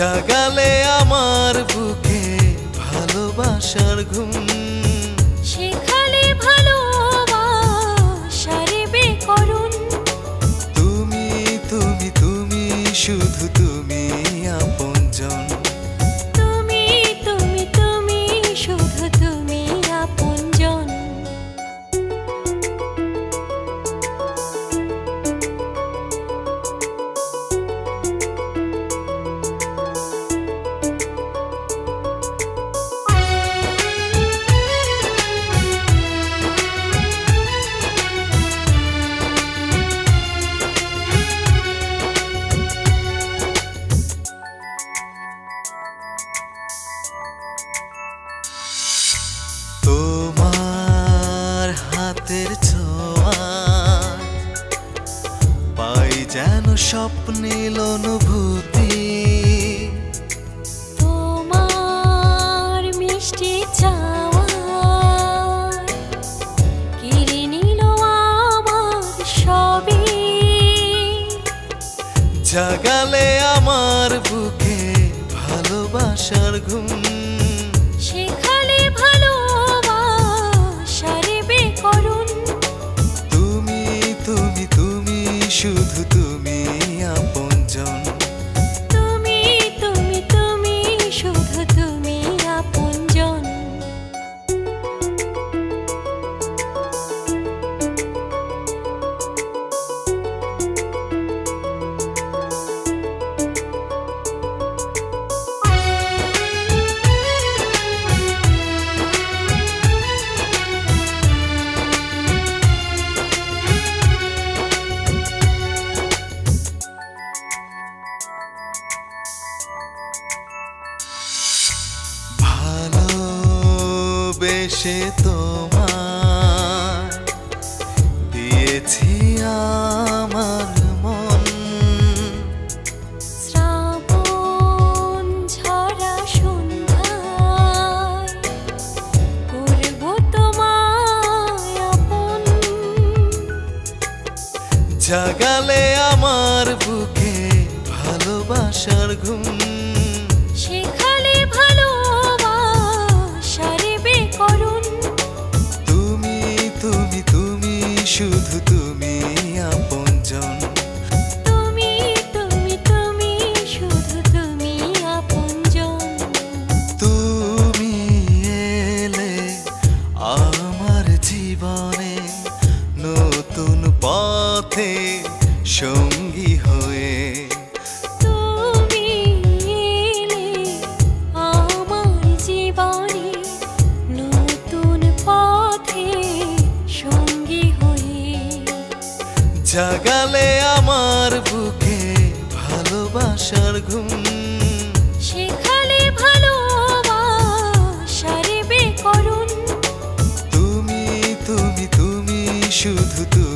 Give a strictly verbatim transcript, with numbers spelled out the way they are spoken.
জাগালে আমার বুকে ভালোবাসার ঘুম, শেখালে ভালোবাসার ব্যাকরণ। তুমি তুমি তুমি শুধু তুমি আপনজন, তুমি তুমি তুমি শুধু তুমি আপনজন। তোমার হাতের ছোঁয়া পাই যেন স্বপ্নীল অনুভূতি, তোমার মিষ্টি চাওয়া কেড়ে নিল আমার সবই। জাগালে আমার বুকে ভালোবাসার ঘুম, শেখালে ভালোবাসার ব্যাকরণ। তুমি তুমি তুমি শুধু তুমি আপনজন, তুমি তুমি তুমি শুধু তুমি আপনজন। ভালোবেসে তোমায় দিয়েছি আমার মন, শ্রাবণ ঝরা সন্ধ্যায় করব তোমায় আপন। জাগালে আমার বুকে ভালোবাসার ঘুম, শেখালে ভালোবাসার ব্যাকরণ। তুমি তুমি তুমি শুধু তুমি আপনজন, তুমি তুমি তুমি শুধু তুমি আপনজন। তুমি এলে আমার জীবনে নতুন পথে সঙ্গী হয়ে, তুমি এলে আমার জীবনে নতুন পথে সঙ্গী হয়ে। জাগালে আমার বুকে ভালোবাসার ঘুম, শেখালে ভালোবাসার ব্যাকরণ। তুমি তুমি তুমি শুধু তুমি